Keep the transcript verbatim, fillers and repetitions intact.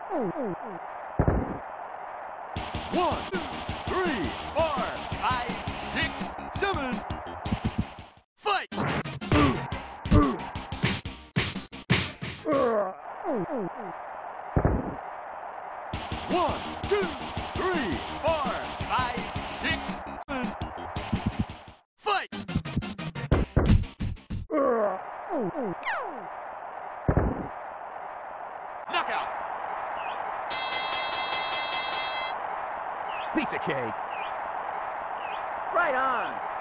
One, two, three, four, five, six, seven. Fight! One, two, three, four, five, six, seven. Fight! Knockout! Pizza cake. Right on.